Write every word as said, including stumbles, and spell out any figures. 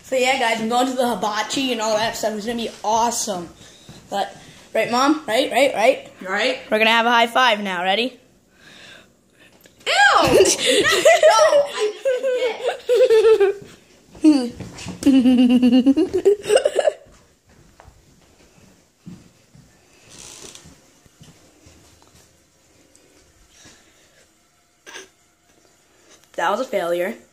So yeah, guys, I'm going to the hibachi and all that stuff. It's gonna be awesome. But right, Mom? Right, right, right. Right. We're gonna have a high five now. Ready? Ew! No, I just That was a failure.